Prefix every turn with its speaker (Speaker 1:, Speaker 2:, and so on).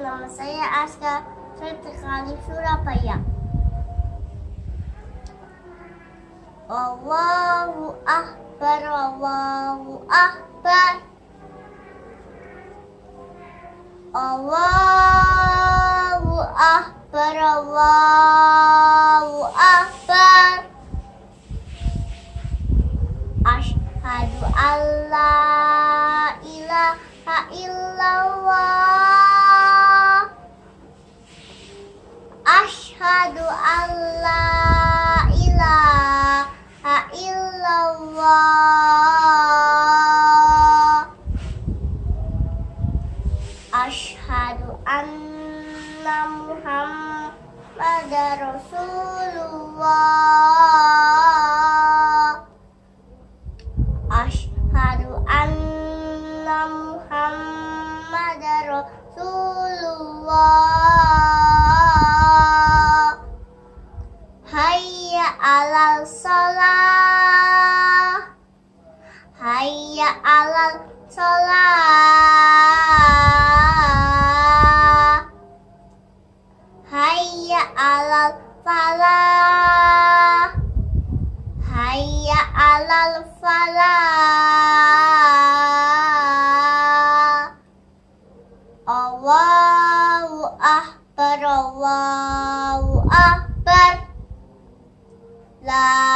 Speaker 1: nama saya Aska, saya tinggal di Surabaya. Allahu Akbar, Allahu Akbar. Allahu Akbar, Allahu Akbar. Asyhadu an la ilaha illallah. Asyhadu an la ilaha illallah. Asyhadu anna Muhammadar Rasulullah. Asyhadu anna Muhammadar Rasulullah. Hayya 'alal shalah. Hayya 'alal shalah. Hayya 'alal falah. Hayya 'alal falah. Allahu Akbar, Allahu Akbar. La